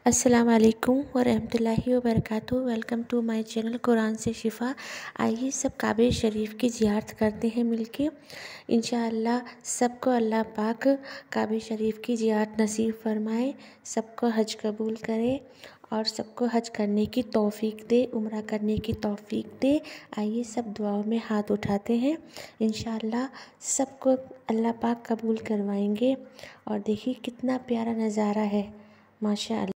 अस्सलाम वालेकुम वरहमतुल्लाहि वबरकातुहू। Welcome to my channel Quran से शिफ़ा। आइए सब काबे शरीफ की ज़ियारत करते हैं मिलके। इंशाअल्लाह सबको अल्लाह पाक काबे शरीफ की ज़ियारत नसीब फ़रमाए, सबको हज कबूल करे और सबको हज करने की तौफ़ीक दे, उम्रा करने की तौफ़ीक दे। आइए सब दुआओं में हाथ उठाते हैं, इंशाअल्लाह सबको अल्लाह पाक कबूल करवाएंगे। और देखिए कितना प्यारा नज़ारा है, माशाअल्लाह।